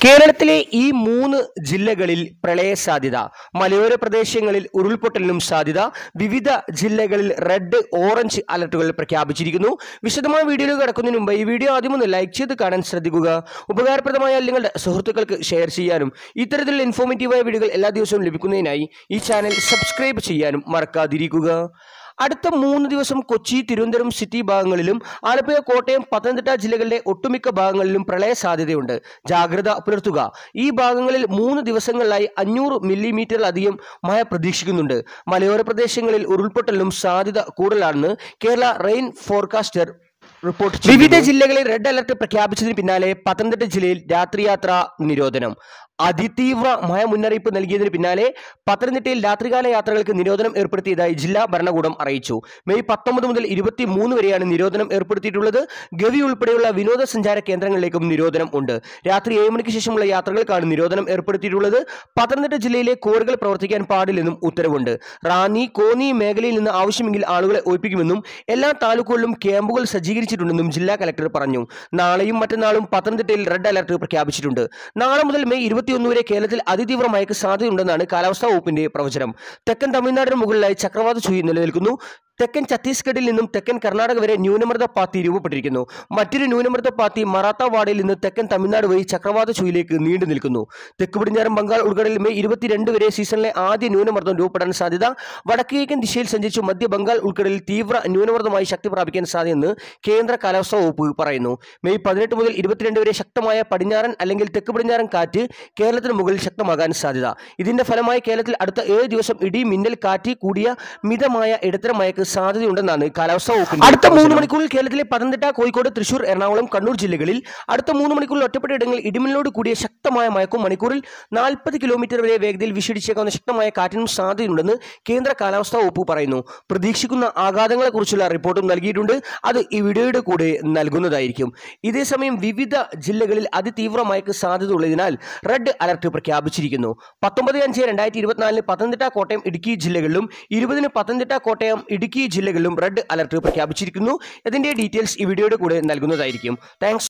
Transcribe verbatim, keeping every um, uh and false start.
കേരളത്തിലെ ഈ മൂന്ന് ജില്ലകളിൽ പ്രളയ സാധ്യത. മലയോര പ്രദേശങ്ങളിൽ ഉരുൾപൊട്ടലിനും സാധ്യത. വിവിധ ജില്ലകളിൽ റെഡ്, ഓറഞ്ച് അലർട്ടുകൾ പ്രഖ്യാപിച്ചിരിക്കുന്നു. വിശദമായ വീഡിയോയിലേക്ക് കടക്കുന്നതിന് മുമ്പ് ഈ വീഡിയോ ആദ്യം ഒന്ന് ലൈക്ക് ചെയ്ത് കാണാൻ ശ്രദ്ധിക്കുക. ഉപകാരപ്രദമായ നിങ്ങളുടെ സുഹൃത്തുക്കൾക്ക് ഷെയർ ചെയ്യാനും ഇത്തരത്തിലുള്ള ഇൻഫോർമേറ്റീവായ വീഡിയോകൾ എല്ലാ ദിവസവും ലഭിക്കുന്നതിനായി ഈ ചാനൽ സബ്സ്ക്രൈബ് ചെയ്യാനും മറക്കാതിരിക്കുക. അടുത്ത മൂന്ന് ദിവസം കൊച്ചി, തിരുവനന്തപുരം സിറ്റി ഭാഗങ്ങളിലും ആലപ്പുഴ, കോട്ടയം, പത്തനംതിട്ട ജില്ലകളുടെ ഒട്ടുമിക്ക ഭാഗങ്ങളിലും പ്രളയ സാധ്യതയുണ്ട്. ജാഗ്രത പുലർത്തുക. ഈ ഭാഗങ്ങളിൽ മൂന്ന് ദിവസങ്ങളിലായി അഞ്ഞൂറ് മില്ലിമീറ്ററിലധികം മഴ പ്രതീക്ഷിക്കുന്നുണ്ട്. മലയോര പ്രദേശങ്ങളിൽ ഉരുൾപൊട്ടലിനും സാധ്യത കൂടുതലാണെന്ന് കേരള റെയിൻ ഫോർകാസ്റ്റർ റിപ്പോർട്ട്. വിവിധ ജില്ലകളിൽ റെഡ് അലർട്ട് പ്രഖ്യാപിച്ചതിന് പിന്നാലെ പത്തനംതിട്ട ജില്ലയിൽ രാത്രിയാത്രാ നിരോധനം. അതിതീവ്ര മഴ മുന്നറിയിപ്പ് നൽകിയതിന് പിന്നാലെ പത്തനംതിട്ടയിൽ രാത്രികാല യാത്രകൾക്ക് നിരോധനം ഏർപ്പെടുത്തിയതായി ജില്ലാ ഭരണകൂടം അറിയിച്ചു. മെയ് പത്തൊമ്പത് മുതൽ ഇരുപത്തി മൂന്ന് വരെയാണ് നിരോധനം ഏർപ്പെടുത്തിയിട്ടുള്ളത്. ഗവി ഉൾപ്പെടെയുള്ള വിനോദസഞ്ചാര കേന്ദ്രങ്ങളിലേക്കും നിരോധനം ഉണ്ട്. രാത്രി ഏഴ് മണിക്ക് ശേഷമുള്ള യാത്രകൾക്കാണ് നിരോധനം ഏർപ്പെടുത്തിയിട്ടുള്ളത്. പത്തനംതിട്ട ജില്ലയിലെ കോറുകൾ പ്രവർത്തിക്കാൻ പാടില്ലെന്നും ഉത്തരവുണ്ട്. റാന്നി, കോന്നി മേഖലയിൽ നിന്ന് ആവശ്യമെങ്കിൽ ആളുകളെ ഒഴിപ്പിക്കുമെന്നും എല്ലാ താലൂക്കുകളിലും ക്യാമ്പുകൾ സജ്ജീകരിച്ചിട്ടുണ്ടെന്നും ജില്ലാ കലക്ടർ പറഞ്ഞു. നാളെയും മറ്റന്നാളും പത്തനംതിട്ടയിൽ റെഡ് അലർട്ട് പ്രഖ്യാപിച്ചിട്ടുണ്ട്. നാളെ മുതൽ മെയ് ഇരുപത്തി ഒന്ന് വരെ കേരളത്തിൽ അതിതീവ്ര മഴയ്ക്ക് സാധ്യതയുണ്ടെന്നാണ് കാലാവസ്ഥാ വകുപ്പിന്റെ പ്രവചനം. തെക്കൻ തമിഴ്നാടിന് മുകളിലായി ചക്രവാത ചുഴി നിലനിൽക്കുന്നു. തെക്കൻ ഛത്തീസ്ഗഡിൽ നിന്നും തെക്കൻ കർണാടക വരെ ന്യൂനമർദ്ദ പാത്തി രൂപപ്പെട്ടിരിക്കുന്നു. മറ്റൊരു ന്യൂനമർദ്ദ പാത്തി മറാത്താവാഡയിൽ നിന്ന് തെക്കൻ തമിഴ്നാട് വഴി ചക്രവാത ചുഴിയിലേക്ക് നീണ്ടു നിൽക്കുന്നു. തെക്ക് പടിഞ്ഞാറൻ ബംഗാൾ ഉൾക്കടലിൽ മെയ് ഇരുപത്തിരണ്ട് വരെ സീസണിലെ ആദ്യ ന്യൂനമർദ്ദം രൂപപ്പെടാൻ സാധ്യത. വടക്കുകിഴക്കൻ ദിശയിൽ സഞ്ചരിച്ചു മധ്യ ബംഗാൾ ഉൾക്കടലിൽ തീവ്ര ന്യൂനമർദ്ദമായി ശക്തി പ്രാപിക്കാൻ സാധ്യതയെന്ന് കേന്ദ്ര കാലാവസ്ഥാ വകുപ്പ് പറയുന്നു. മെയ് പതിനെട്ട് മുതൽ ഇരുപത്തിരണ്ട് വരെ ശക്തമായ പടിഞ്ഞാറൻ അല്ലെങ്കിൽ തെക്ക് പടിഞ്ഞാറൻ കാറ്റ് കേരളത്തിന് മുകളിൽ ശക്തമാകാൻ സാധ്യത. ഇതിന്റെ ഫലമായി കേരളത്തിൽ അടുത്ത ഏഴ് ദിവസം ഇടി, മിന്നൽ, കാറ്റ് കൂടിയ മിതമായ ഇടത്തരം മഴയ്ക്ക് സാധ്യതയുണ്ടെന്നാണ് കാലാവസ്ഥാ വകുപ്പ്. അടുത്ത മൂന്ന് മണിക്കൂറിൽ കേരളത്തിലെ പത്തനംതിട്ട, കോഴിക്കോട്, തൃശൂർ, എറണാകുളം, കണ്ണൂർ ജില്ലകളിൽ അടുത്ത മൂന്ന് മണിക്കൂറിൽ ഒറ്റപ്പെട്ട ഇടങ്ങളിൽ ഇടിമിന്നലോട് കൂടിയ ശക്തമായ മഴയ്ക്കും മണിക്കൂറിൽ നാൽപ്പത് കിലോമീറ്റർ വരെ വേഗതയിൽ വീശിയടിച്ചേക്കാവുന്ന ശക്തമായ കാറ്റിനും സാധ്യതയുണ്ടെന്ന് കേന്ദ്ര കാലാവസ്ഥാ വകുപ്പ് പറയുന്നു. പ്രതീക്ഷിക്കുന്ന ആഘാതങ്ങളെക്കുറിച്ചുള്ള റിപ്പോർട്ടും നൽകിയിട്ടുണ്ട്. അത് ഈ വീഡിയോയുടെ കൂടെ നൽകുന്നതായിരിക്കും. ഇതേസമയം വിവിധ ജില്ലകളിൽ അതിതീവ്ര മഴയ്ക്ക് സാധ്യത ഉള്ളതിനാൽ റെഡ് അലർട്ട് പ്രഖ്യാപിച്ചിരിക്കുന്നു. പത്തൊമ്പത് അഞ്ച് രണ്ടായിരത്തി ഇരുപത്തിനാലിന് പത്തനംതിട്ട, കോട്ടയം, ഇടുക്കി ജില്ലകളിലും ഇരുപതിന് പത്തനംതിട്ട, കോട്ടയം, ഇടുക്കി ജില്ലകളിലും റെഡ് അലർട്ട് പ്രഖ്യാപിച്ചിരിക്കുന്നു. ഇതിന്റെ ഡീറ്റെയിൽസ് ഈ വീഡിയോയുടെ കൂടെ നൽകുന്നതായിരിക്കും. താങ്ക്സ്.